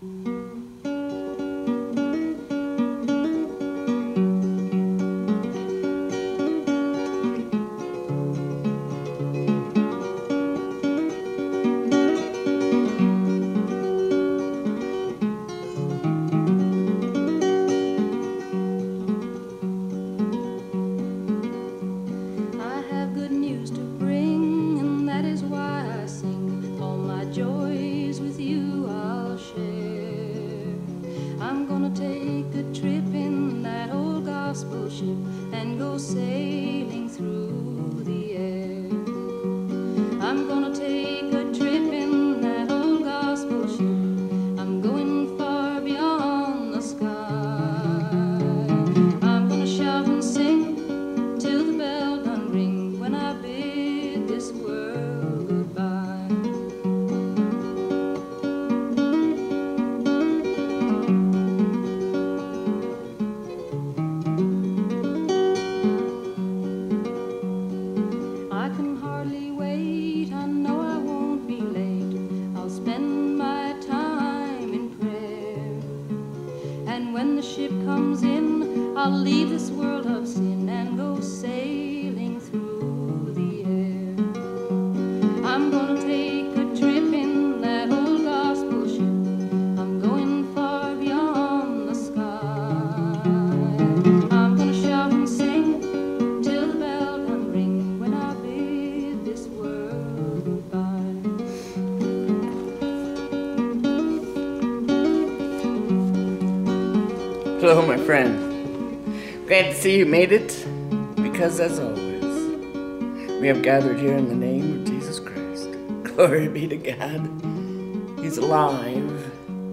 Hello, my friend. Glad to see you made it, because as always, we have gathered here in the name of Jesus Christ. Glory be to God. He's alive.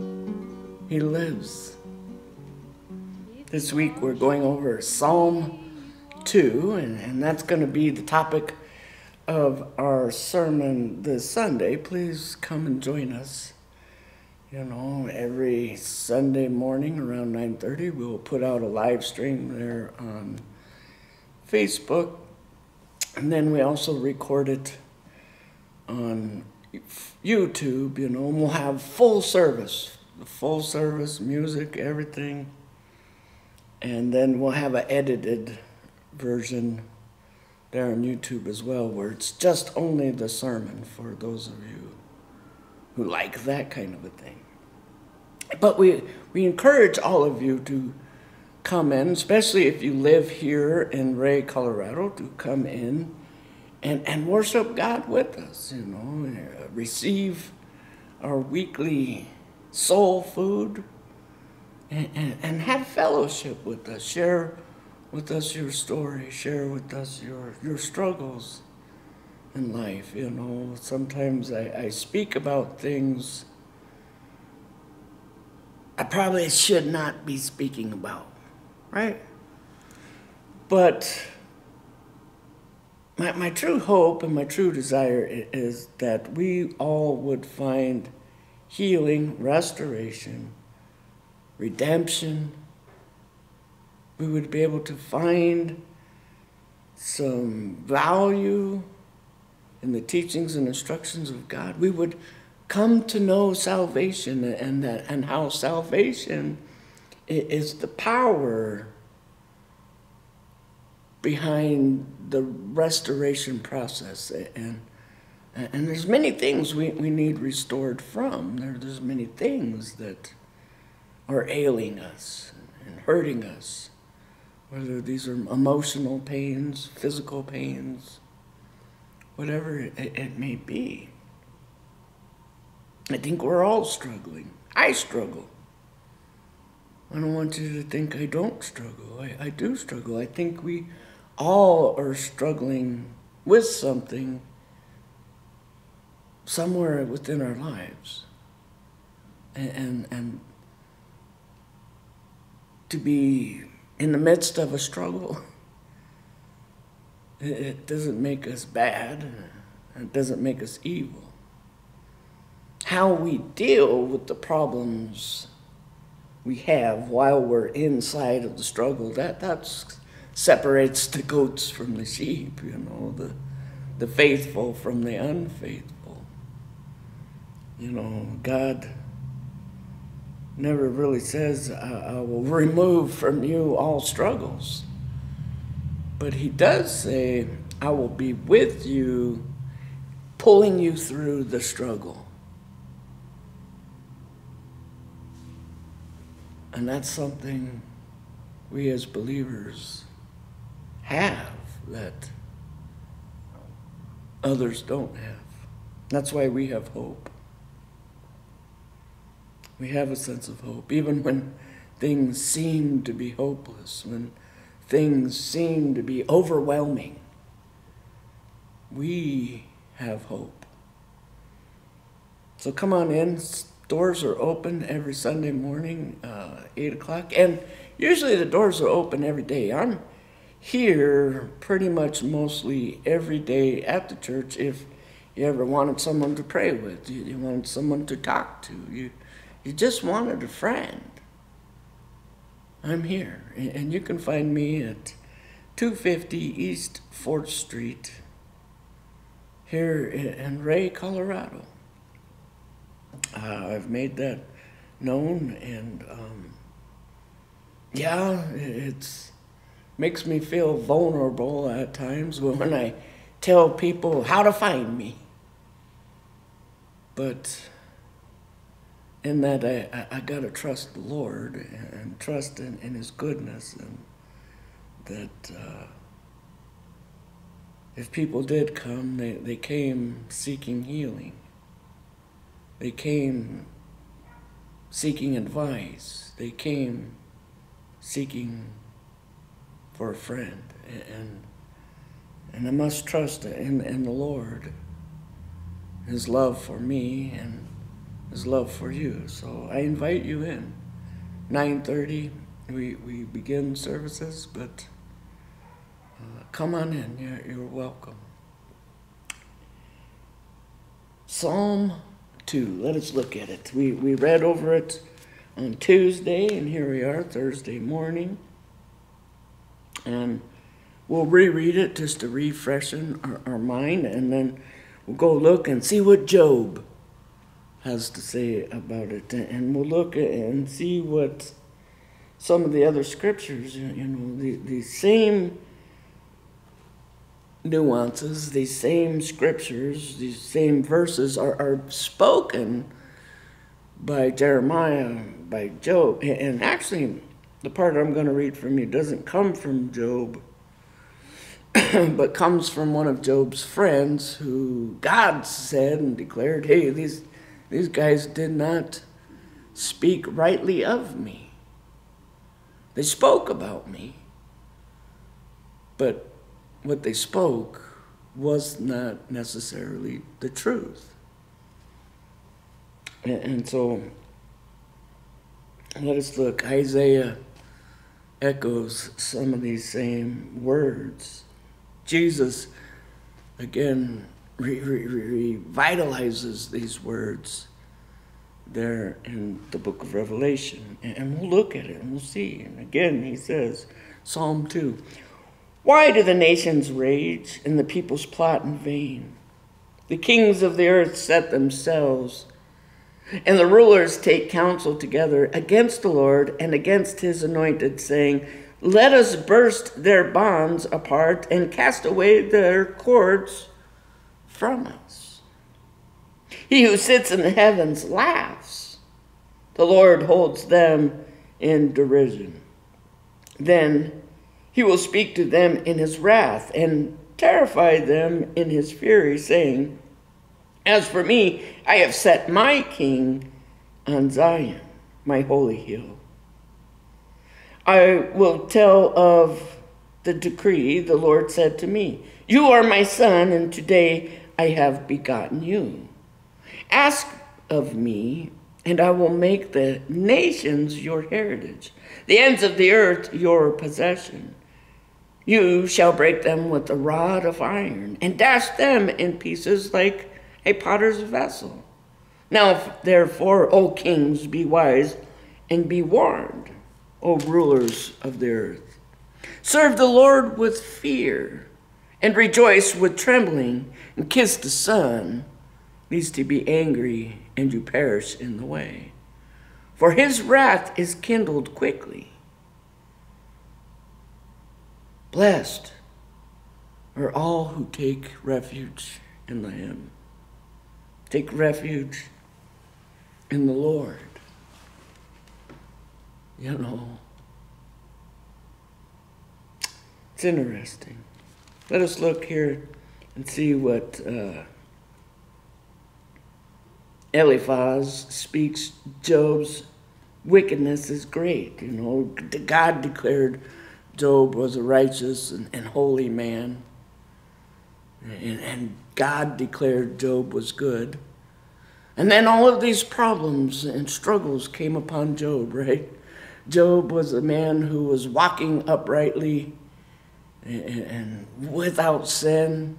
He lives. This week we're going over Psalm 2, and that's going to be the topic of our sermon this Sunday. Please come and join us. You know, every Sunday morning around 9:30, we'll put out a live stream there on Facebook. And then we also record it on YouTube, you know, and we'll have full service, music, everything. And then we'll have an edited version there on YouTube as well, where it's just only the sermon for those of you who like that kind of a thing. But we encourage all of you to come in, especially if you live here in Ray, Colorado, to come in and worship God with us, you know, receive our weekly soul food and have fellowship with us. Share with us your story. Share with us your struggles in life. You know, sometimes I speak about things I probably should not be speaking about, right? But my true hope and my true desire is that we all would find healing, restoration, redemption. We would be able to find some value in the teachings and instructions of God. We would come to know salvation and how salvation is the power behind the restoration process. And there's many things we need restored from. There's many things that are ailing us and hurting us, whether these are emotional pains, physical pains, whatever it may be. I think we're all struggling. I struggle. I don't want you to think I don't struggle. I do struggle. I think we all are struggling with something somewhere within our lives. And to be in the midst of a struggle, it doesn't make us bad. It doesn't make us evil. How we deal with the problems we have while we're inside of the struggle, that separates the goats from the sheep, you know, the faithful from the unfaithful. You know, God never really says, I will remove from you all struggles. But he does say, I will be with you, pulling you through the struggle. And that's something we as believers have that others don't have. That's why we have hope. We have a sense of hope, even when things seem to be hopeless, when things seem to be overwhelming. We have hope. So come on in. Doors are open every Sunday morning, 8 o'clock. And usually the doors are open every day. I'm here pretty much mostly every day at the church if you ever wanted someone to pray with. You wanted someone to talk to. You just wanted a friend. I'm here. And you can find me at 250 East 4th Street here in Ray, Colorado. I've made that known, and it makes me feel vulnerable at times when I tell people how to find me. But in that, I gotta trust the Lord and trust in His goodness, and that if people did come, they came seeking healing. They came seeking advice. They came seeking for a friend. And I must trust in the Lord, His love for me and His love for you. So I invite you in. 9:30, we begin services, but come on in. You're welcome. Psalm 2. Let us look at it. We read over it on Tuesday, and here we are, Thursday morning. And we'll reread it just to refreshen our mind, and then we'll go look and see what Job has to say about it. And we'll look and see what some of the other scriptures, the same nuances, these same scriptures, these same verses are spoken by Jeremiah, by Job. And actually, the part I'm going to read from you doesn't come from Job, but comes from one of Job's friends who God said and declared, hey, these guys did not speak rightly of me. They spoke about me, but what they spoke was not necessarily the truth. And so let us look. Isaiah echoes some of these same words. Jesus, again, revitalizes these words there in the book of Revelation. And we'll look at it and we'll see. And again, he says, Psalm 2, why do the nations rage and the peoples plot in vain? The kings of the earth set themselves, and the rulers take counsel together against the Lord and against His anointed, saying, let us burst their bonds apart and cast away their cords from us. He who sits in the heavens laughs. The Lord holds them in derision. Then He will speak to them in His wrath and terrify them in His fury, saying, as for me, I have set my king on Zion, my holy hill. I will tell of the decree. The Lord said to me, you are my son, and today I have begotten you. Ask of me, and I will make the nations your heritage, the ends of the earth your possession. You shall break them with a rod of iron, and dash them in pieces like a potter's vessel. Now, therefore, O kings, be wise and be warned, O rulers of the earth. Serve the Lord with fear, and rejoice with trembling, and kiss the Son, lest He be angry and you perish in the way. for his wrath is kindled quickly. Blessed are all who take refuge in him. Take refuge in the Lord. You know, it's interesting. Let us look here and see what Eliphaz speaks. Job's wickedness is great. You know, God declared Job was a righteous and holy man. And God declared Job was good. And then all of these problems and struggles came upon Job, right? Job was a man who was walking uprightly and without sin.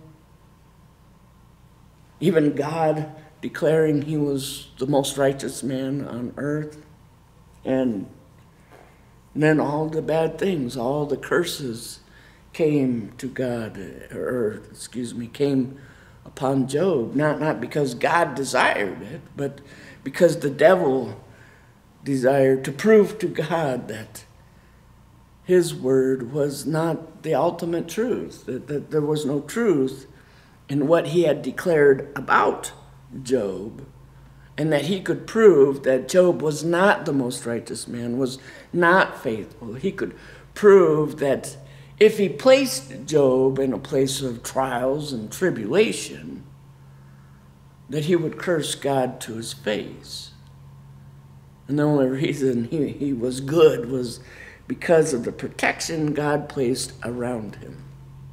Even God declaring he was the most righteous man on earth. And then all the bad things, all the curses came to God, came upon Job. Not because God desired it, but because the devil desired to prove to God that his word was not the ultimate truth, that there was no truth in what he had declared about Job, and that he could prove that Job was not the most righteous man, was not faithful. He could prove that if he placed Job in a place of trials and tribulation, that he would curse God to his face. And the only reason he was good was because of the protection God placed around him.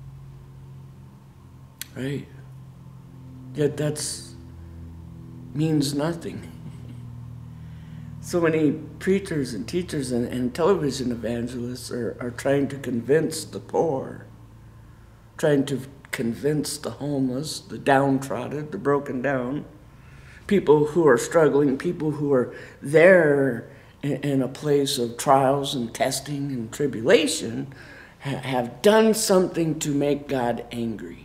Right? Yet that's means nothing. So many preachers and teachers and television evangelists are trying to convince the poor, trying to convince the homeless, the downtrodden, the broken down, people who are struggling, people who are there in a place of trials and testing and tribulation, have done something to make God angry.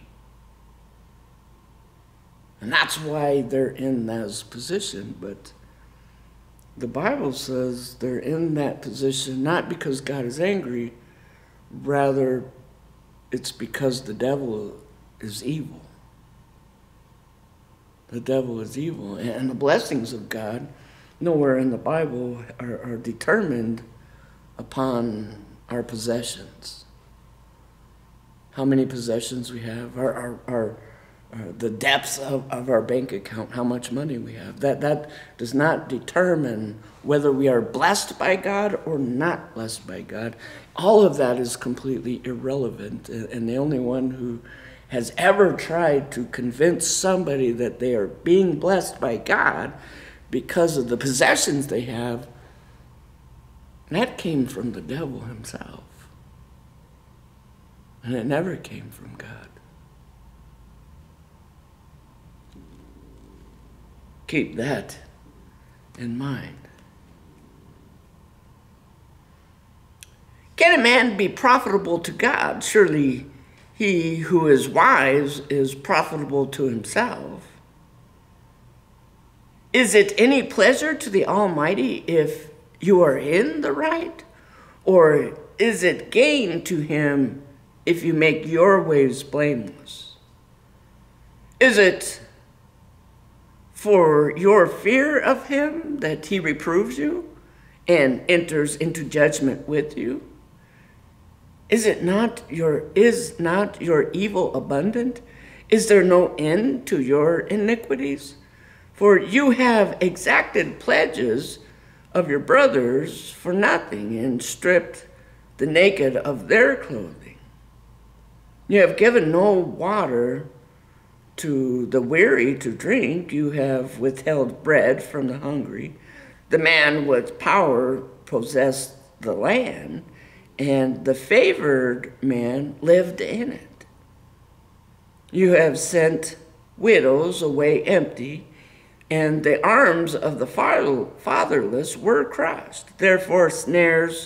And that's why they're in that position. But the Bible says they're in that position not because God is angry, rather it's because the devil is evil. The devil is evil. And the blessings of God, nowhere in the Bible, are determined upon our possessions. How many possessions we have, the depths of our bank account, how much money we have. That does not determine whether we are blessed by God or not blessed by God. All of that is completely irrelevant. And the only one who has ever tried to convince somebody that they are being blessed by God because of the possessions they have, that came from the devil himself. And it never came from God. Keep that in mind. Can a man be profitable to God? Surely he who is wise is profitable to himself. Is it any pleasure to the Almighty if you are in the right? Or is it gain to him if you make your ways blameless? Is it for your fear of him that he reproves you and enters into judgment with you? Is not your evil abundant? Is there no end to your iniquities? For you have exacted pledges of your brothers for nothing and stripped the naked of their clothing. You have given no water to the weary to drink. You have withheld bread from the hungry. The man with power possessed the land, and the favored man lived in it. You have sent widows away empty, and the arms of the fatherless were crushed. Therefore snares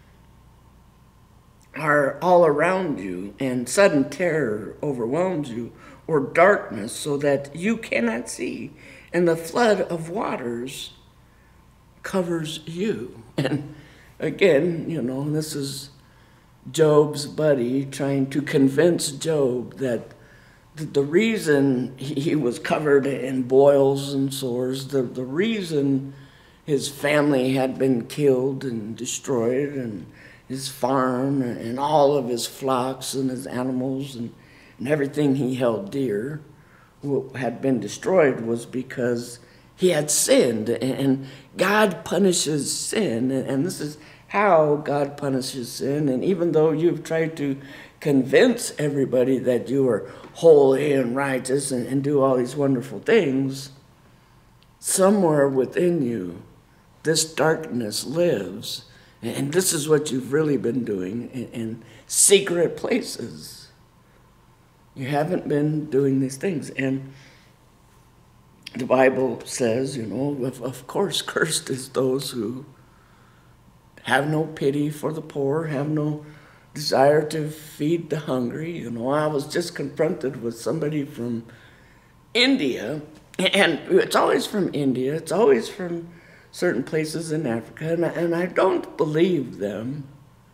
are all around you, and sudden terror overwhelms you, or darkness, so that you cannot see, and the flood of waters covers you. And again, you know, this is Job's buddy trying to convince Job that the reason he was covered in boils and sores, the reason his family had been killed and destroyed, and his farm and all of his flocks and his animals and everything he held dear had been destroyed, was because he had sinned. And God punishes sin, and this is how God punishes sin. And even though you've tried to convince everybody that you are holy and righteous and do all these wonderful things, somewhere within you, this darkness lives. And this is what you've really been doing in secret places. You haven't been doing these things. And the Bible says, you know, of course, cursed is those who have no pity for the poor, have no desire to feed the hungry. You know, I was just confronted with somebody from India, and it's always from India, it's always from certain places in Africa, and I don't believe them.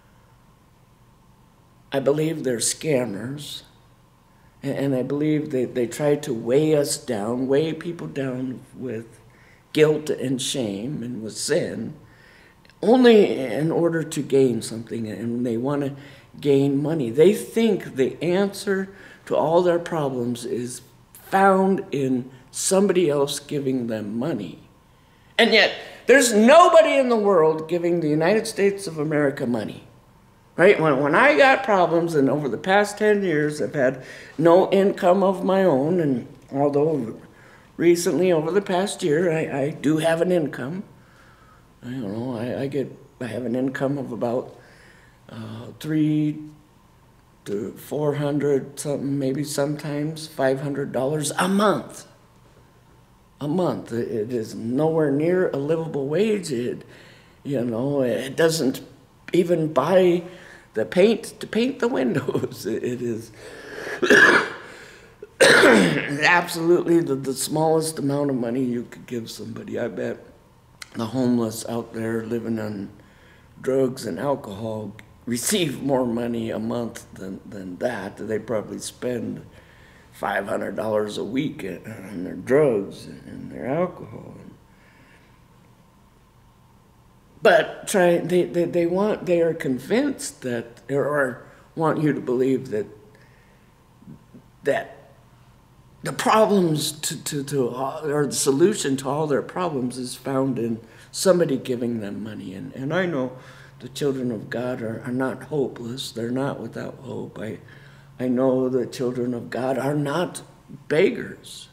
I believe they're scammers, and I believe they try to weigh us down, weigh people down with guilt and shame and with sin, only in order to gain something, and they want to gain money. They think the answer to all their problems is found in somebody else giving them money. And yet, there's nobody in the world giving the United States of America money. Right? When I got problems, and over the past 10 years, I've had no income of my own, and although recently, over the past year, I do have an income. I don't know, I have an income of about $300 to $400 something, maybe sometimes $500 a month. A month. It is nowhere near a livable wage. It doesn't even buy the paint to paint the windows. It is absolutely the smallest amount of money you could give somebody. I bet the homeless out there living on drugs and alcohol receive more money a month than that. They probably spend $500 a week on their drugs and their alcohol. But they are convinced that, or want you to believe that the problems or the solution to all their problems is found in somebody giving them money. And I know the children of God are not hopeless. They're not without hope. I know the children of God are not beggars.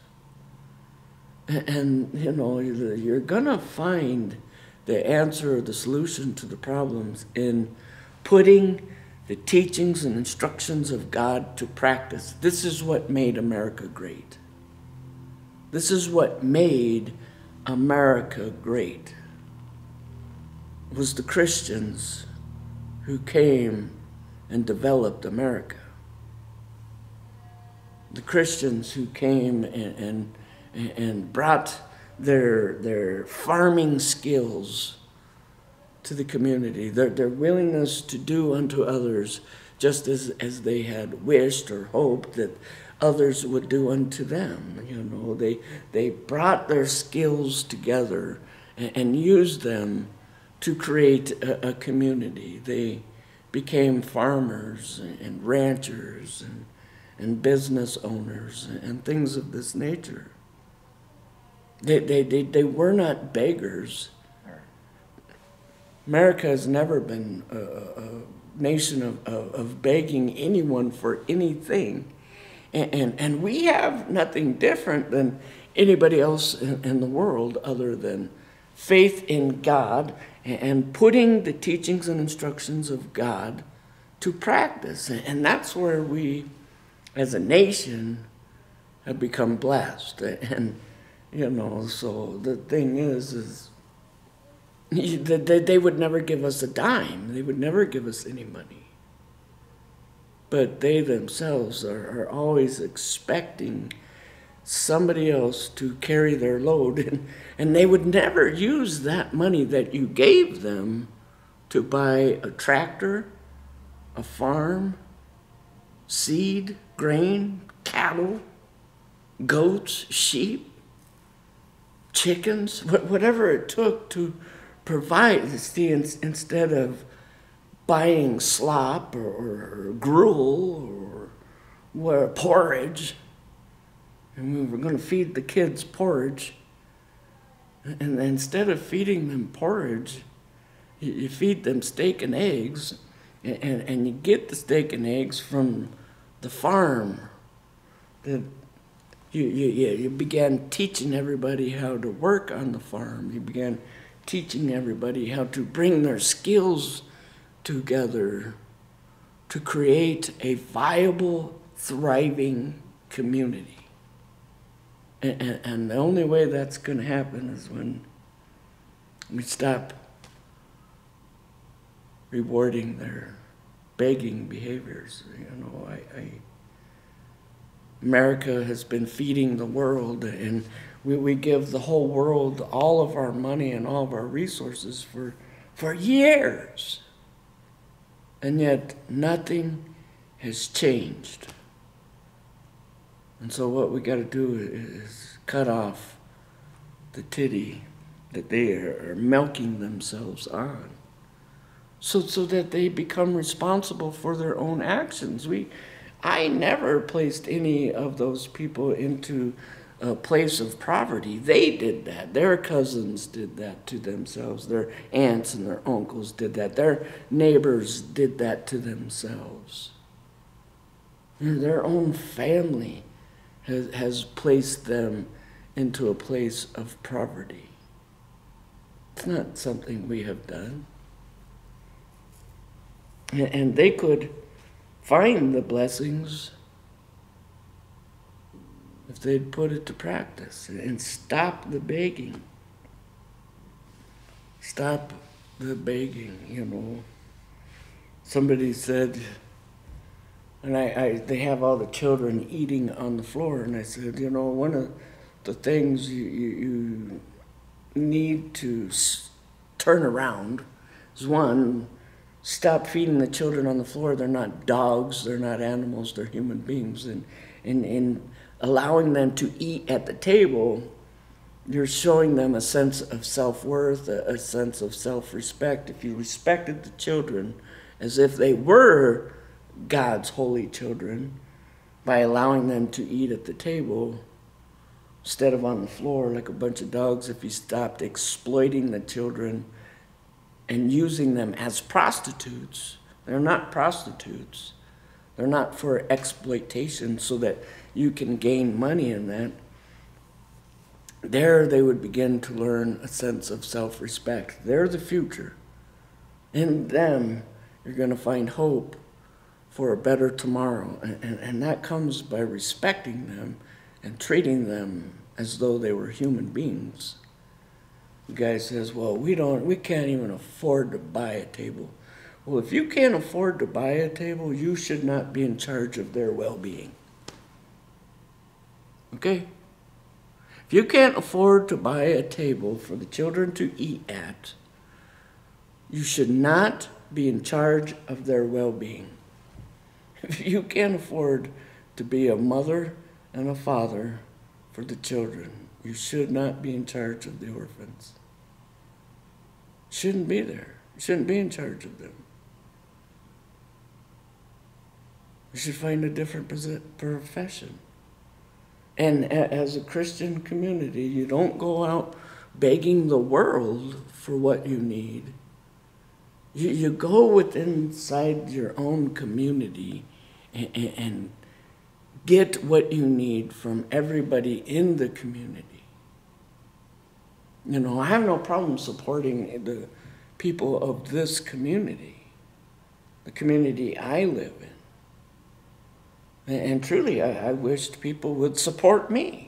And you know, you're going to find the answer or the solution to the problems in putting the teachings and instructions of God to practice. This is what made America great. This is what made America great. It was the Christians who came and developed America. The Christians who came and brought their farming skills to the community, their willingness to do unto others just as they had wished or hoped that others would do unto them. You know, they brought their skills together and used them to create a community. They became farmers and ranchers and business owners and things of this nature. They were not beggars. America has never been a nation of begging anyone for anything. And we have nothing different than anybody else in the world other than faith in God and putting the teachings and instructions of God to practice. And that's where we, as a nation, have become blessed. And, you know, so the thing is they would never give us a dime. They would never give us any money. But they themselves are always expecting somebody else to carry their load, and they would never use that money that you gave them to buy a tractor, a farm, seed, grain, cattle, goats, sheep, chickens, whatever it took to provide. See, instead of buying slop or gruel or porridge, and we were going to feed the kids porridge, and instead of feeding them porridge, you feed them steak and eggs, and you get the steak and eggs from the farm. That you began teaching everybody how to work on the farm. You began teaching everybody how to bring their skills together to create a viable, thriving community. And the only way that's going to happen is when we stop rewarding their begging behaviors. America has been feeding the world, and we give the whole world all of our money and all of our resources for years. And yet nothing has changed. And so what we got to do is cut off the titty that they are milking themselves on, so that they become responsible for their own actions. I never placed any of those people into a place of poverty. They did that. Their cousins did that to themselves. Their aunts and their uncles did that. Their neighbors did that to themselves. Their own family has placed them into a place of poverty. It's not something we have done. And they could find the blessings if they'd put it to practice and stop the begging. Stop the begging, Somebody said, and they have all the children eating on the floor, and I said, one of the things you need to turn around is, one, stop feeding the children on the floor. They're not dogs, they're not animals, they're human beings. And allowing them to eat at the table, you're showing them a sense of self-worth, a sense of self-respect. If you respected the children as if they were God's holy children by allowing them to eat at the table instead of on the floor like a bunch of dogs, if you stopped exploiting the children and using them as prostitutes. They're not prostitutes. They're not for exploitation so that you can gain money in that. There they would begin to learn a sense of self-respect. They're the future. In them, you're going to find hope for a better tomorrow. And that comes by respecting them and treating them as though they were human beings. The guy says, well, we can't even afford to buy a table. Well, if you can't afford to buy a table, you should not be in charge of their well-being. Okay? If you can't afford to buy a table for the children to eat at, you should not be in charge of their well-being. If you can't afford to be a mother and a father for the children, you should not be in charge of the orphans. Shouldn't be there. You shouldn't be in charge of them. You should find a different profession. And as a Christian community, you don't go out begging the world for what you need. You go within inside your own community and get what you need from everybody in the community. I have no problem supporting the people of this community, the community I live in. And truly, I wished people would support me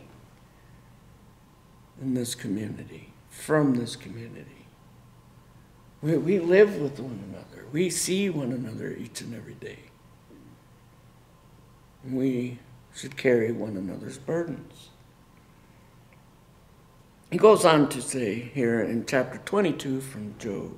in this community, from this community. We live with one another. We see one another each and every day. We should carry one another's burdens. He goes on to say here in chapter 22 from Job,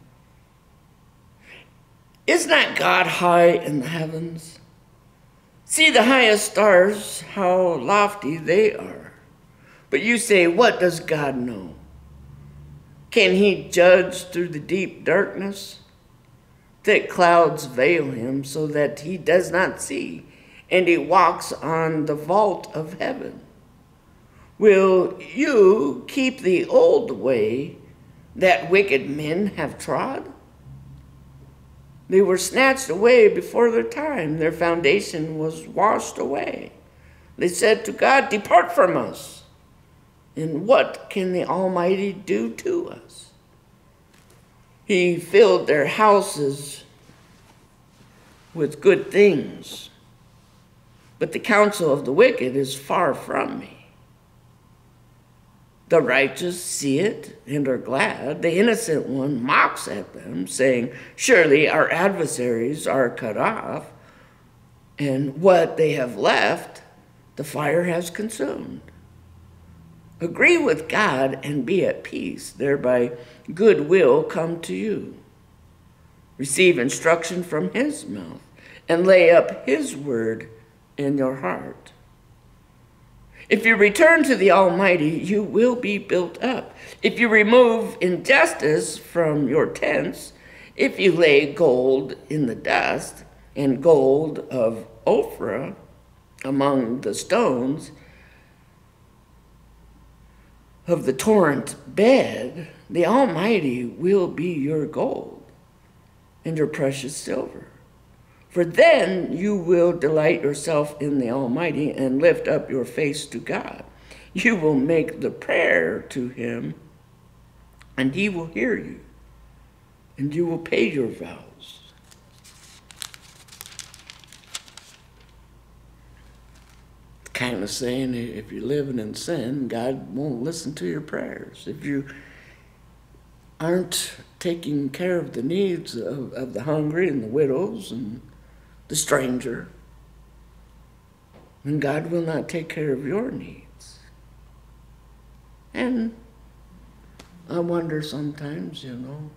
is not God high in the heavens? See the highest stars, how lofty they are. But you say, what does God know? Can he judge through the deep darkness? Thick clouds veil him so that he does not see, and he walks on the vault of heaven. Will you keep the old way that wicked men have trod? They were snatched away before their time. Their foundation was washed away. They said to God, depart from us. And what can the Almighty do to us? He filled their houses with good things, but the counsel of the wicked is far from me. The righteous see it and are glad. The innocent one mocks at them, saying, surely our adversaries are cut off, and what they have left, the fire has consumed. Agree with God and be at peace. Thereby good will come to you. Receive instruction from his mouth and lay up his word in your heart. If you return to the Almighty, you will be built up. If you remove injustice from your tents, if you lay gold in the dust and gold of Ophrah among the stones of the torrent bed, the Almighty will be your gold and your precious silver. For then you will delight yourself in the Almighty and lift up your face to God. You will make the prayer to him, and he will hear you, and you will pay your vows. Kind of saying, if you're living in sin, God won't listen to your prayers. If you aren't taking care of the needs of the hungry and the widows and the stranger, then God will not take care of your needs. And I wonder sometimes,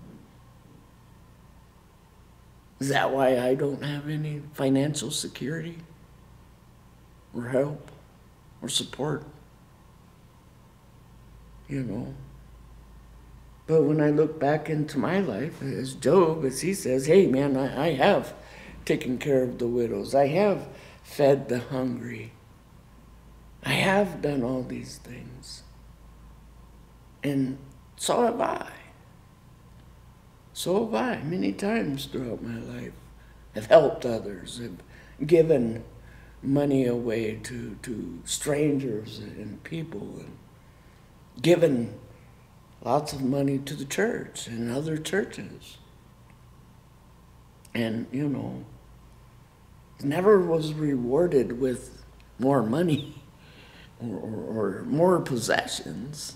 is that why I don't have any financial security or help or support? But when I look back into my life, as Job, as he says, hey man, I have taken care of the widows. I have fed the hungry. I have done all these things. And so have I. So have I, many times throughout my life. Have helped others, have given money away to strangers and people, and given lots of money to the church and other churches. And, never was rewarded with more money or more possessions,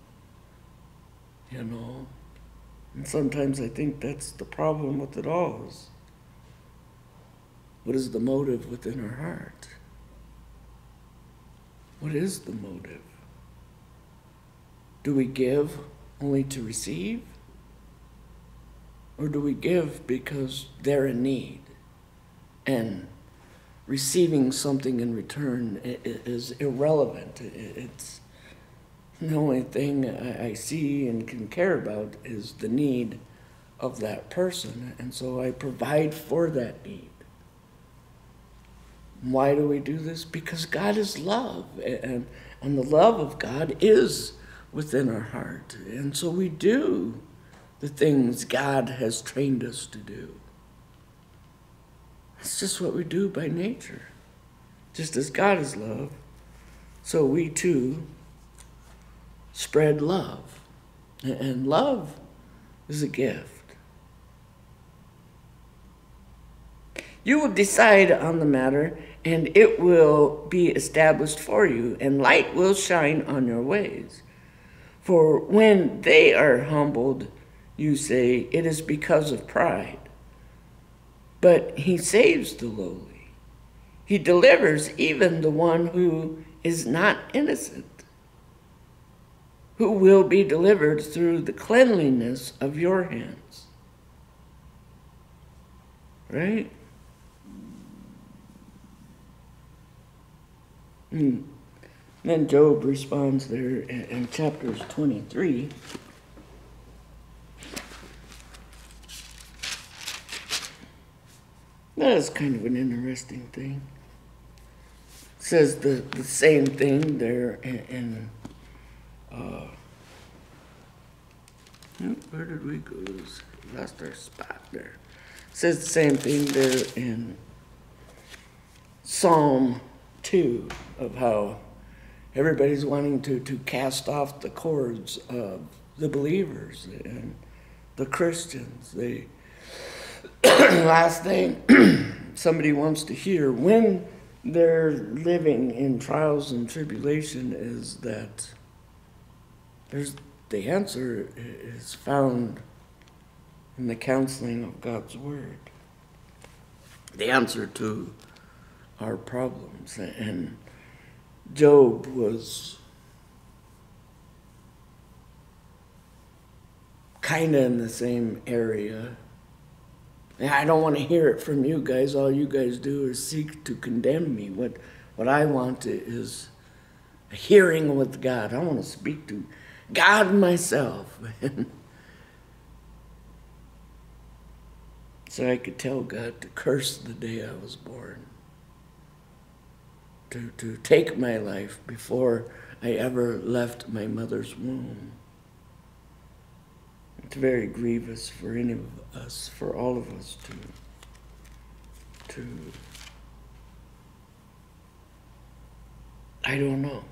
And sometimes I think that's the problem with it all. Is what is the motive within our heart? What is the motive? Do we give only to receive? Or do we give because they're in need? And receiving something in return is irrelevant. It's the only thing I see and can care about is the need of that person. And so I provide for that need. Why do we do this? Because God is love. And the love of God is within our heart. And so we do the things God has trained us to do. It's just what we do by nature. Just as God is love, so we too spread love. And love is a gift. You will decide on the matter, and it will be established for you, and light will shine on your ways. For when they are humbled, you say, it is because of pride. But he saves the lowly. He delivers even the one who is not innocent. who will be delivered through the cleanliness of your hands. Right? Then Job responds there in chapters 23. That is kind of an interesting thing. It says the same thing there in where did we go? Lost our spot there. It says the same thing there in Psalm 2 of how everybody's wanting to cast off the cords of the believers and the Christians. They last thing somebody wants to hear when they're living in trials and tribulation is that the answer is found in the counseling of God's Word. The answer to our problems. And Job was kind of in the same area. And I don't want to hear it from you guys. All you guys do is seek to condemn me. What I want is a hearing with God. I want to speak to God myself. So I could tell God to curse the day I was born. To take my life before I ever left my mother's womb. It's very grievous for any of us, for all of us to I don't know.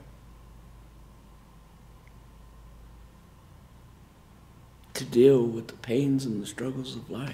To deal with the pains and the struggles of life.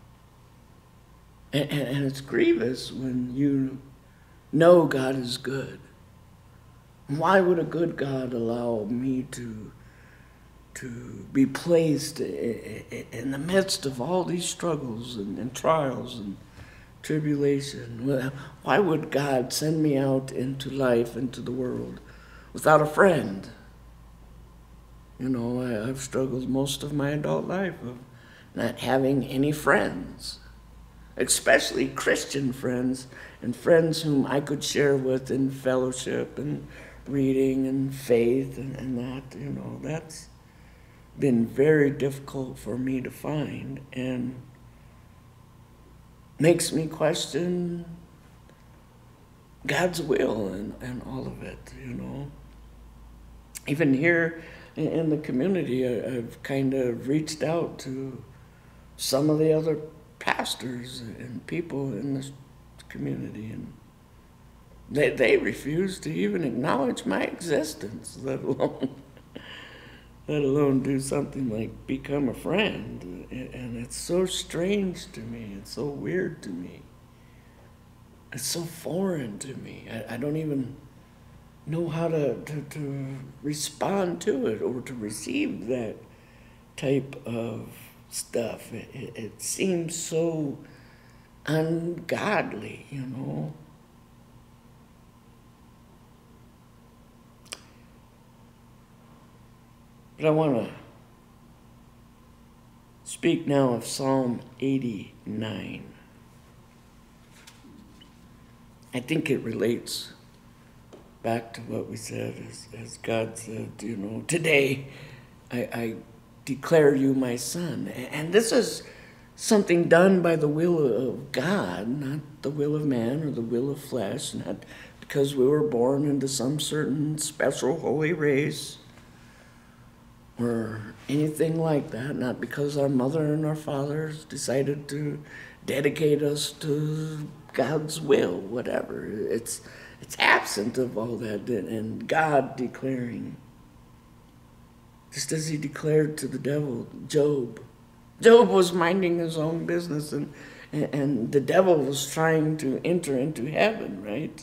And it's grievous when you know God is good. Why would a good God allow me to be placed in the midst of all these struggles and trials and tribulation? Why would God send me out into life, into the world, without a friend? You know, I've struggled most of my adult life of not having any friends, especially Christian friends and friends whom I could share with in fellowship and reading and faith and that, you know, that's been very difficult for me to find and makes me question God's will and all of it, you know. Even here in the community, I've kind of reached out to some of the other pastors and people in this community, and they refuse to even acknowledge my existence, let alone do something like become a friend. And it's so strange to me. It's so weird to me. It's so foreign to me. I don't even know how to respond to it or to receive that type of stuff. It seems so ungodly, you know. But I want to speak now of Psalm 89. I think it relates back to what we said, as God said, you know, today I declare you my son. And this is something done by the will of God, not the will of man or the will of flesh, not because we were born into some certain special holy race or anything like that, not because our mother and our fathers decided to dedicate us to God's will, whatever. It's absent of all that, and God declaring, just as he declared to the devil, Job. Job was minding his own business, and the devil was trying to enter into heaven, right?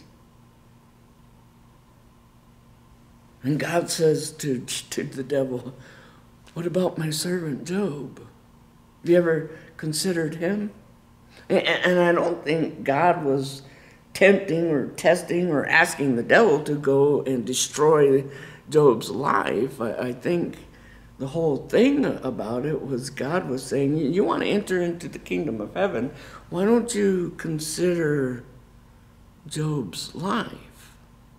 And God says to the devil, what about my servant Job? Have you ever considered him? And I don't think God was tempting or testing or asking the devil to go and destroy Job's life, I think the whole thing about it was God was saying, you want to enter into the kingdom of heaven, why don't you consider Job's life?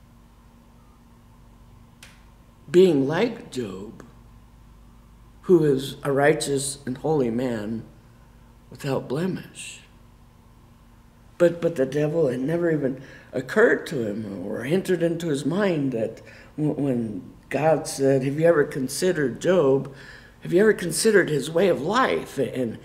Being like Job, who is a righteous and holy man without blemish. But the devil, had never even occurred to him or entered into his mind that when God said, have you ever considered Job? Have you ever considered his way of life? And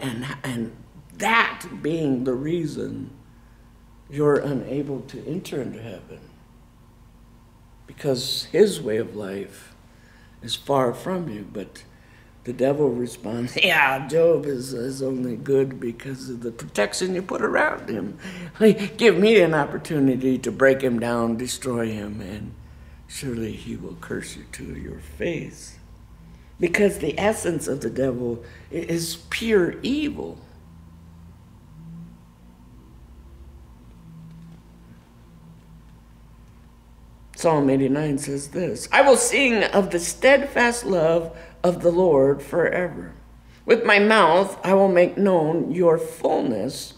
that being the reason you're unable to enter into heaven. Because his way of life is far from you. But the devil responds, yeah, Job is only good because of the protection you put around him. Give me an opportunity to break him down, destroy him, and surely he will curse you to your face. Because the essence of the devil is pure evil. Psalm 89 says this, I will sing of the steadfast love of the Lord forever. With my mouth I will make known your faithfulness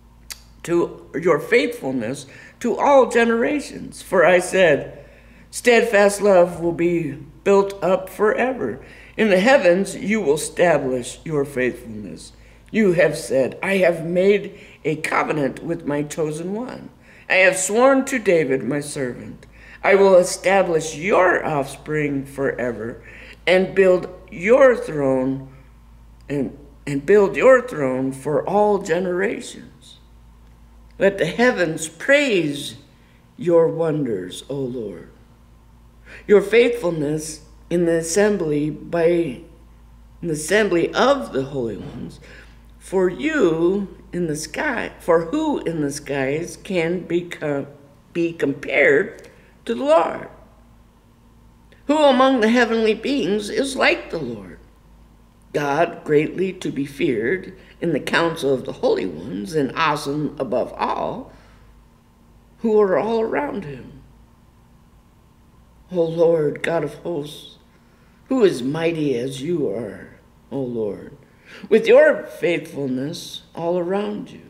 to all generations. For I said, steadfast love will be built up forever. In the heavens you will establish your faithfulness. You have said, I have made a covenant with my chosen one. I have sworn to David, my servant. I will establish your offspring forever and build your throne and build your throne for all generations. Let the heavens praise your wonders, O Lord. Your faithfulness in the assembly of the holy ones. For who in the skies can be compared to the Lord? Who among the heavenly beings is like the Lord? God greatly to be feared in the council of the holy ones, and awesome above all, who are all around him. O Lord, God of hosts, who is mighty as you are, O Lord, with your faithfulness all around you.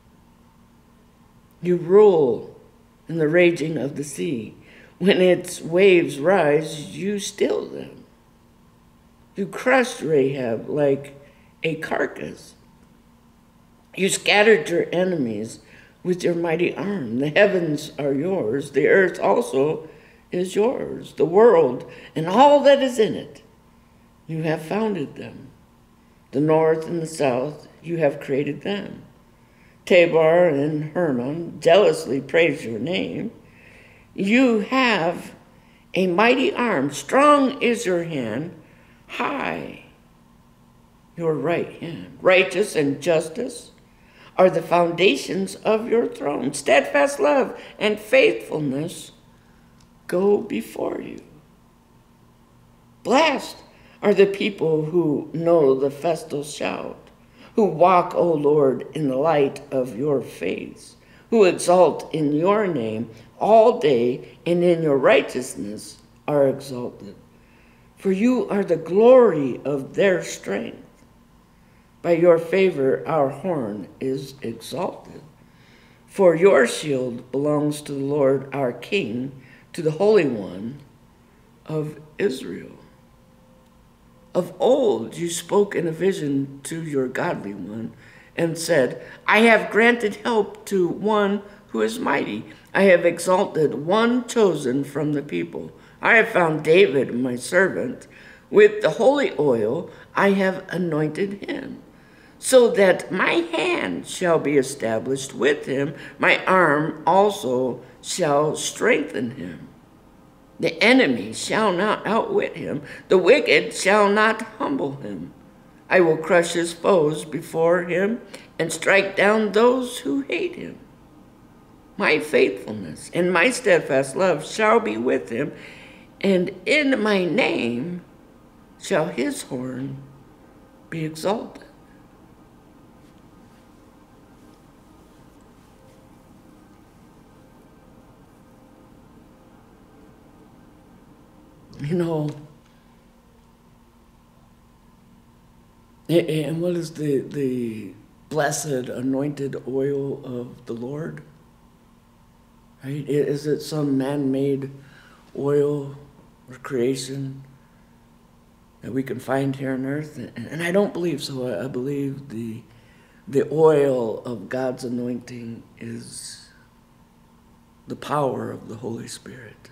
You rule in the raging of the sea. When its waves rise, you still them. You crushed Rahab like a carcass. You scattered your enemies with your mighty arm. The heavens are yours. The earth also is yours. The world and all that is in it. You have founded them. The north and the south, you have created them. Tabor and Hermon jealously praise your name. You have a mighty arm. Strong is your hand. High your right hand. Righteous and justice are the foundations of your throne. Steadfast love and faithfulness go before you. Blessed are the people who know the festal shout, who walk, O Lord, in the light of your face, who exalt in your name all day, and in your righteousness are exalted. For you are the glory of their strength. By your favor our horn is exalted. For your shield belongs to the Lord our King, to the Holy One of Israel. Of old you spoke in a vision to your godly one, and said, I have granted help to one who is mighty. I have exalted one chosen from the people. I have found David, my servant. With the holy oil I have anointed him, so that my hand shall be established with him. My arm also shall strengthen him. The enemy shall not outwit him. The wicked shall not humble him. I will crush his foes before him and strike down those who hate him. My faithfulness and my steadfast love shall be with him, and in my name shall his horn be exalted. You know, and what is the blessed anointed oil of the Lord? Right? Is it some man-made oil or creation that we can find here on earth? And I don't believe so. I believe the oil of God's anointing is the power of the Holy Spirit.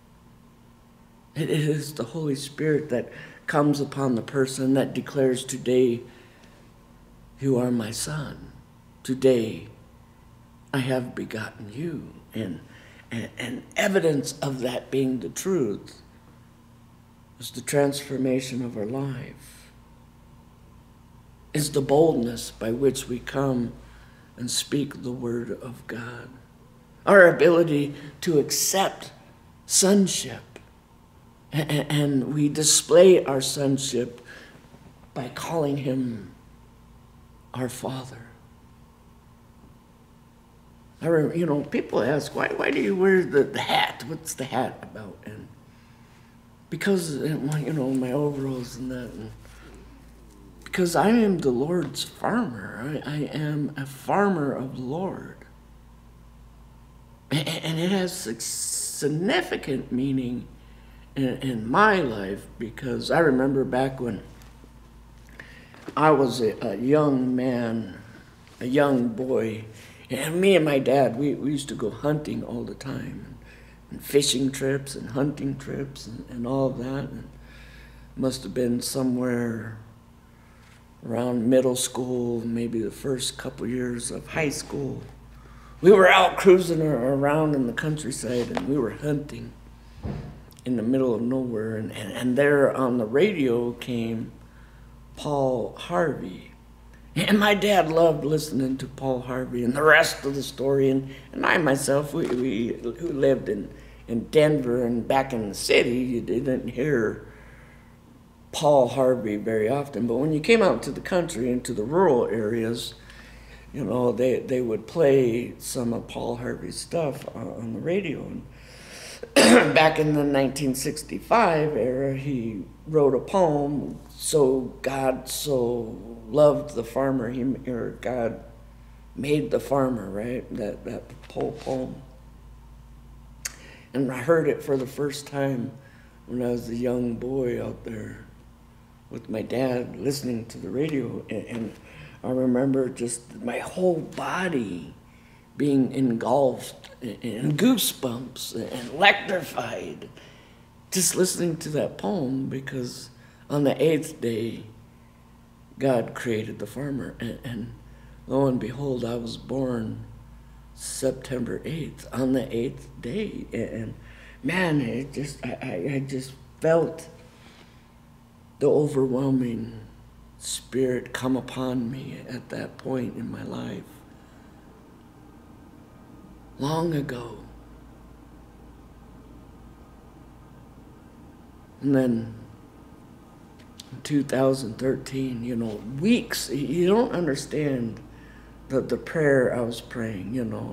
It is the Holy Spirit that comes upon the person that declares, today you are my son. Today I have begotten you. And evidence of that being the truth is the transformation of our life, is the boldness by which we come and speak the word of God. Our ability to accept sonship. And we display our sonship by calling him our Father. I remember, people ask, why do you wear the hat? What's the hat about? And because, my overalls and that. And because I am the Lord's farmer. I am a farmer of the Lord. And it has significant meaning in my life, because I remember back when I was a young man, a young boy, and me and my dad, we used to go hunting all the time, and fishing trips and hunting trips and all of that. And must have been somewhere around middle school, maybe the first couple years of high school. We were out cruising around in the countryside, and we were hunting in the middle of nowhere. And there on the radio came Paul Harvey. And my dad loved listening to Paul Harvey and the rest of the story. And I myself, we who lived in Denver and back in the city, you didn't hear Paul Harvey very often. But when you came out to the country, into the rural areas, they would play some of Paul Harvey's stuff on the radio. And back in the 1965 era, he wrote a poem, "So God so loved the farmer," or God made the farmer, right? That whole poem. And I heard it for the first time when I was a young boy out there with my dad listening to the radio. And I remember just my whole body being engulfed in goosebumps and electrified, just listening to that poem, because on the 8th day, God created the farmer. And lo and behold, I was born September 8th, on the 8th day. And man, I just felt the overwhelming Spirit come upon me at that point in my life. Long ago. And then in 2013, weeks, you don't understand the prayer I was praying,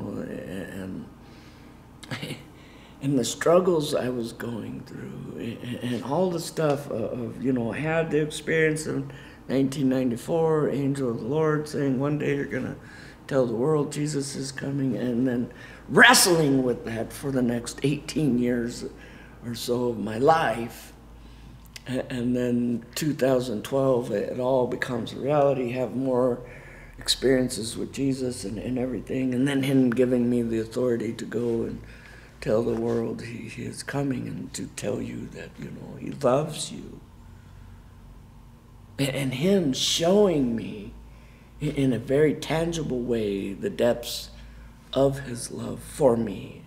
and the struggles I was going through, and all the stuff of I had the experience of 1994, angel of the Lord saying, one day you're going to tell the world Jesus is coming, and then wrestling with that for the next 18 years or so of my life. And then 2012, it all becomes a reality, have more experiences with Jesus and everything, and then him giving me the authority to go and tell the world he is coming, and to tell you that, he loves you. And him showing me in a very tangible way the depths of his love for me.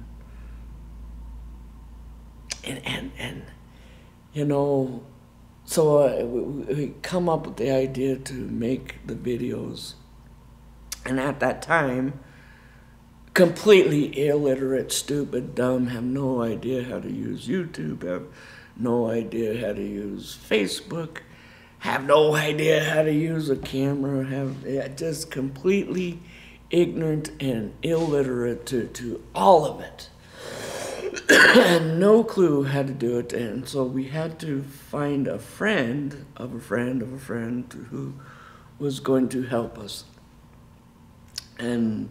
So we come up with the idea to make the videos. And at that time, completely illiterate, stupid, dumb, have no idea how to use YouTube, have no idea how to use Facebook, have no idea how to use a camera, just completely ignorant and illiterate to all of it. and no clue how to do it. And so we had to find a friend of a friend of a friend who was going to help us. And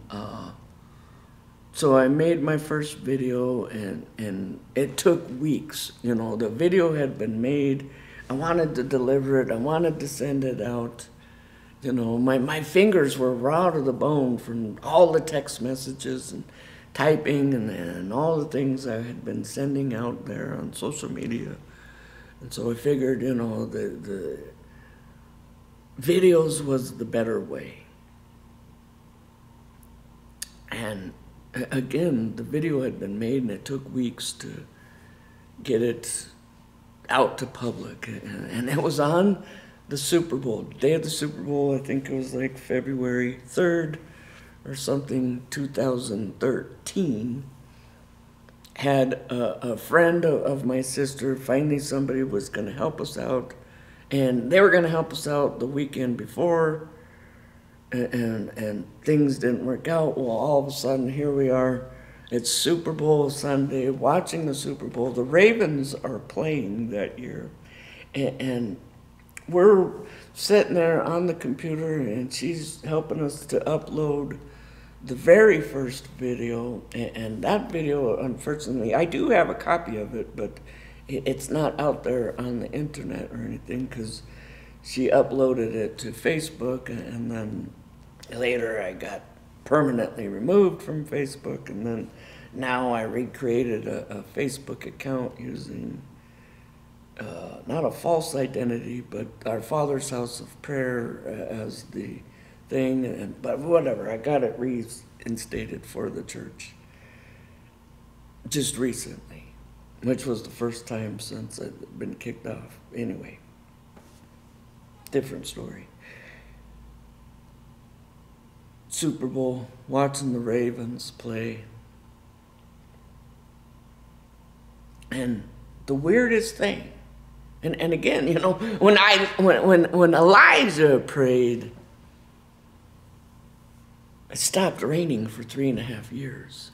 so I made my first video, and it took weeks. You know, the video had been made. I wanted to deliver it. I wanted to send it out. You know, my fingers were raw to the bone from all the text messages and typing and all the things I had been sending out there on social media. And so I figured, you know, the videos was the better way. And again, the video had been made, and it took weeks to get it out to public. And it was on the Super Bowl, the day of the Super Bowl. I think it was like February 3rd or something, 2013. Had a friend of my sister, finally somebody was going to help us out. And they were going to help us out the weekend before. And things didn't work out. Well, all of a sudden, here we are. It's Super Bowl Sunday, watching the Super Bowl. The Ravens are playing that year. And we're sitting there on the computer, and she's helping us to upload the very first video. And that video, unfortunately, I do have a copy of it, but it's not out there on the internet or anything, because she uploaded it to Facebook, and then later I got permanently removed from Facebook, and then now I recreated a Facebook account using not a false identity, but Our Father's House of Prayer as the thing. But whatever, I got it reinstated for the church just recently, which was the first time since I've been kicked off. Anyway, different story. Super Bowl, watching the Ravens play. And the weirdest thing, and again, you know, when Elijah prayed, it stopped raining for 3.5 years.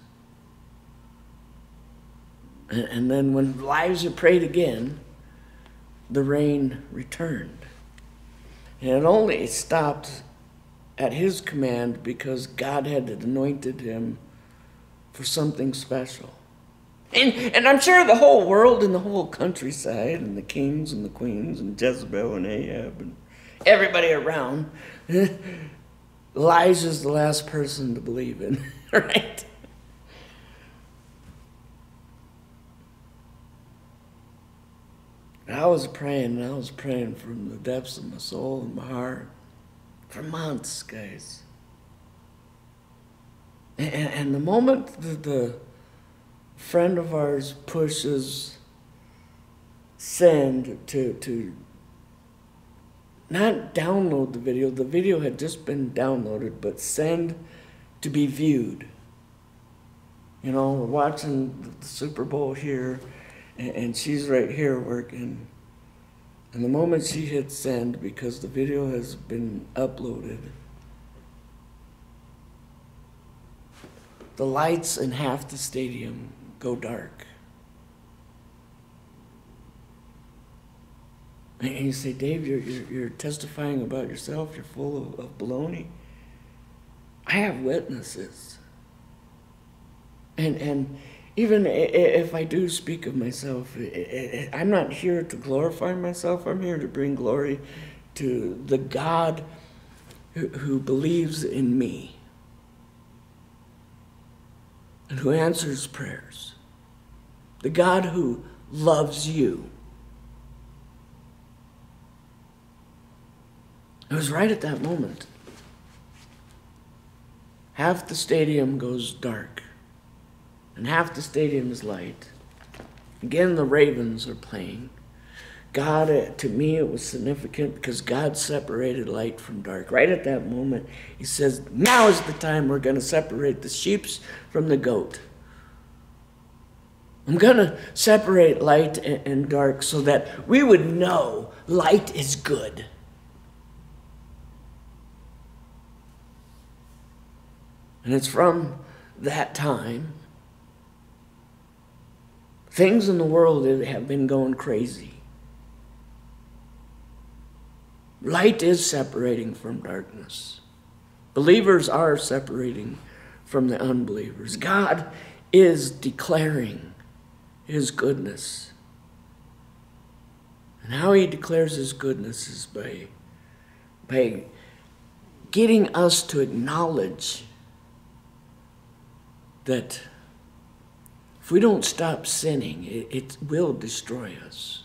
And then when Elijah prayed again, the rain returned. And it only stopped at his command because God had anointed him for something special. And I'm sure the whole world and the whole countryside and the kings and the queens and Jezebel and Ahab and everybody around, Elijah's the last person to believe in, right? I was praying from the depths of my soul and my heart for months, guys. And the moment the friend of ours pushes send to not download the video had just been downloaded, but send to be viewed. You know, we're watching the Super Bowl here, and she's right here working. And the moment she hits send, because the video has been uploaded, the lights in half the stadium go dark. And you say, Dave, you're testifying about yourself, you're full of baloney. I have witnesses. And even if I do speak of myself, I'm not here to glorify myself. I'm here to bring glory to the God who believes in me and who answers prayers. The God who loves you. It was right at that moment. Half the stadium goes dark, and half the stadium is light. Again, the Ravens are playing. God, to me, it was significant because God separated light from dark. Right at that moment, he says, now is the time we're going to separate the sheep from the goat. I'm going to separate light and dark so that we would know light is good. And it's from that time Things in the world that have been going crazy. Light is separating from darkness. Believers are separating from the unbelievers. God is declaring his goodness. And how he declares his goodness is by getting us to acknowledge that if we don't stop sinning, it will destroy us.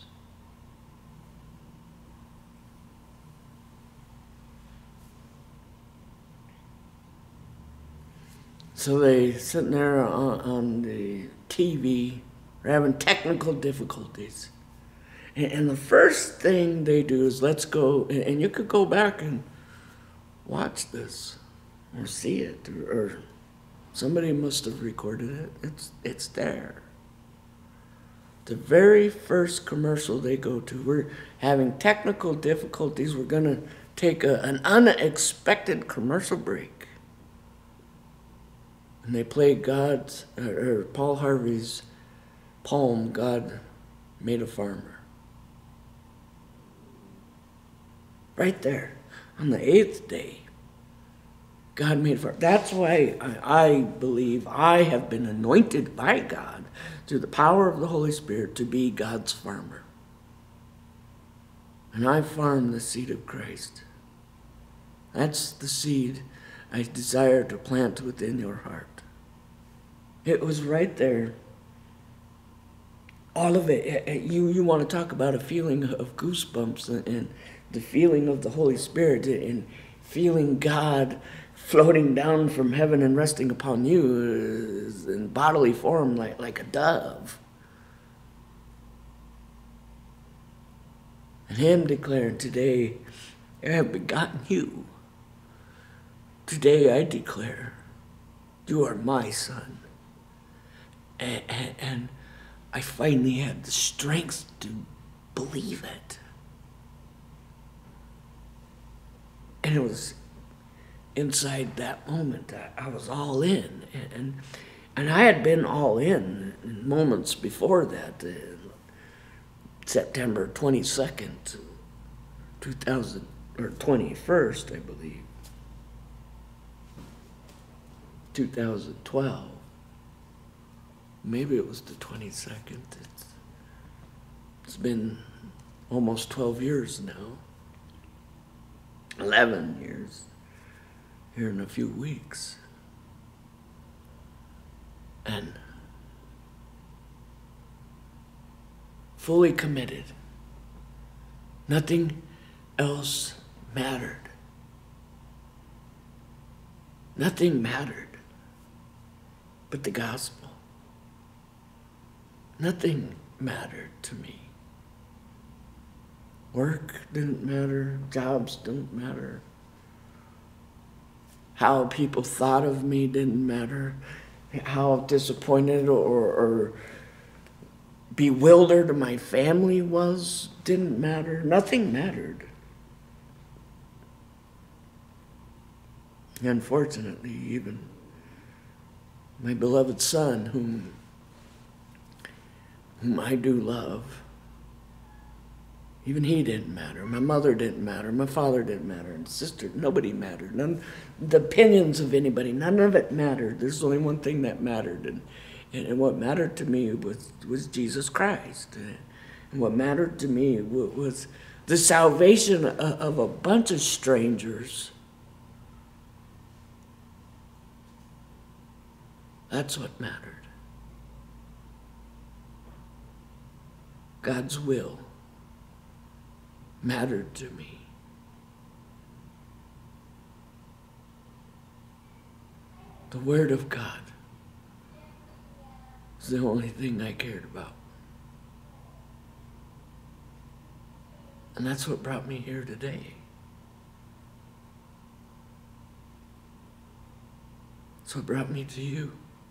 So they sitting there on the TV, they're having technical difficulties. And the first thing they do is let's go, and you could go back and watch this or see it, or somebody must have recorded it. It's there. The very first commercial they go to, we're having technical difficulties. We're going to take an unexpected commercial break. And they play Paul Harvey's poem, God Made a Farmer. Right there, on the 8th day, God made a farmer. That's why I believe I have been anointed by God through the power of the Holy Spirit to be God's farmer. And I farm the seed of Christ. That's the seed I desire to plant within your heart. It was right there. All of it. You want to talk about a feeling of goosebumps and the feeling of the Holy Spirit and feeling God floating down from heaven and resting upon you in bodily form like a dove. And him declaring, today I have begotten you. Today I declare, you are my son. And I finally had the strength to believe it. And it was inside that moment that I was all in. And I had been all in moments before that. September 22nd, 2000, or 21st, I believe. 2012. Maybe it was the 22nd. It's been almost 12 years now. 11 years here in a few weeks. And fully committed. Nothing else mattered. Nothing mattered but the gospel. Nothing mattered to me. Work didn't matter. Jobs didn't matter. How people thought of me didn't matter. How disappointed or bewildered my family was didn't matter. Nothing mattered. Unfortunately, even my beloved son, whom I do love, even he didn't matter. My mother didn't matter. My father didn't matter. And sister, nobody mattered. None, the opinions of anybody, none of it mattered. There's only one thing that mattered. And what mattered to me was Jesus Christ. And what mattered to me was the salvation of a bunch of strangers. That's what mattered. God's will mattered to me. The Word of God is the only thing I cared about. And that's what brought me here today. That's what brought me to you.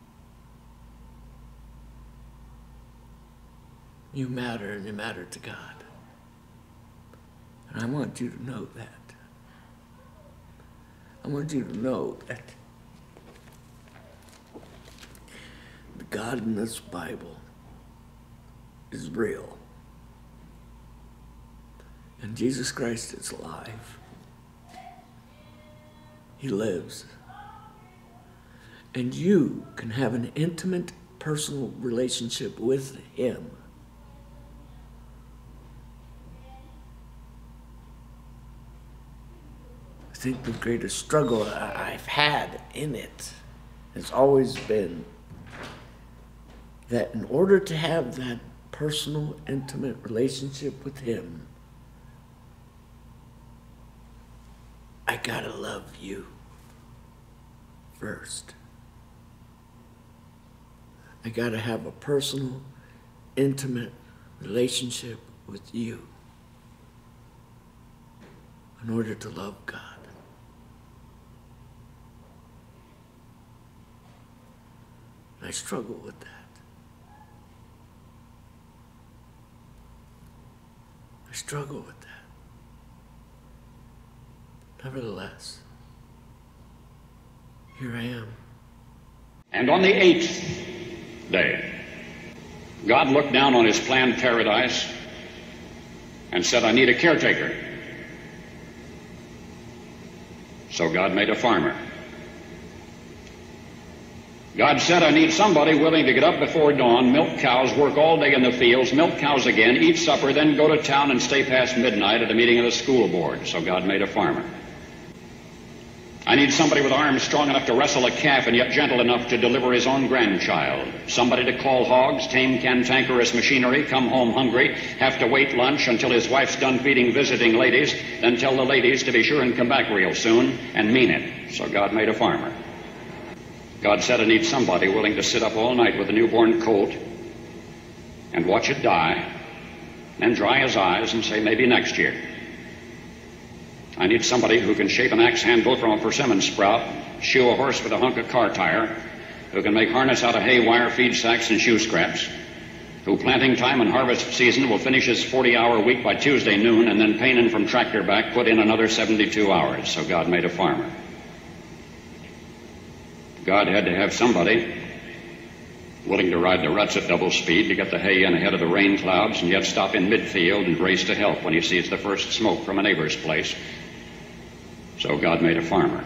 You matter, and you matter to God. And I want you to know that. I want you to know that the God in this Bible is real. And Jesus Christ is alive. He lives. And you can have an intimate, personal relationship with him. I think the greatest struggle I've had in it has always been that in order to have that personal, intimate relationship with him, I gotta love you first. I gotta have a personal, intimate relationship with you in order to love God. I struggle with that. I struggle with that. Nevertheless, here I am. And on the 8th day, God looked down on his planned paradise and said, I need a caretaker. So God made a farmer. God said, I need somebody willing to get up before dawn, milk cows, work all day in the fields, milk cows again, eat supper, then go to town and stay past midnight at a meeting of the school board. So God made a farmer. I need somebody with arms strong enough to wrestle a calf and yet gentle enough to deliver his own grandchild. Somebody to call hogs, tame cantankerous machinery, come home hungry, have to wait lunch until his wife's done feeding visiting ladies, then tell the ladies to be sure and come back real soon, and mean it. So God made a farmer. God said, I need somebody willing to sit up all night with a newborn colt and watch it die, then dry his eyes and say, maybe next year. I need somebody who can shape an axe handle from a persimmon sprout, shoe a horse with a hunk of car tire, who can make harness out of hay wire, feed sacks, and shoe scraps, who planting time and harvest season will finish his 40-hour week by Tuesday noon, and then painin' from tractor back put in another 72 hours. So God made a farmer. God had to have somebody willing to ride the ruts at double speed to get the hay in ahead of the rain clouds and yet stop in midfield and race to help when he sees the first smoke from a neighbor's place. So God made a farmer.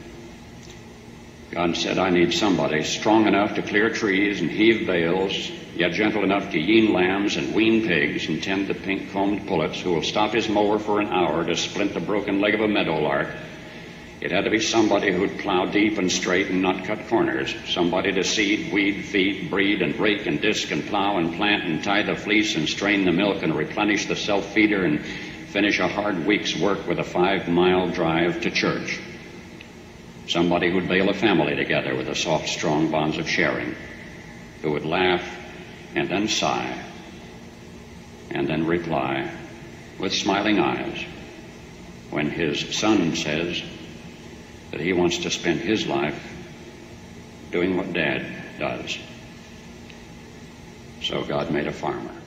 God said, I need somebody strong enough to clear trees and heave bales, yet gentle enough to yean lambs and wean pigs and tend the pink-combed pullets, who will stop his mower for an hour to splint the broken leg of a meadowlark. It had to be somebody who'd plow deep and straight and not cut corners. Somebody to seed, weed, feed, breed, and rake and disc and plow and plant and tie the fleece and strain the milk and replenish the self-feeder and finish a hard week's work with a 5-mile drive to church. Somebody who'd bail a family together with the soft, strong bonds of sharing, who would laugh and then sigh and then reply with smiling eyes when his son says that he wants to spend his life doing what Dad does. So God made a farmer.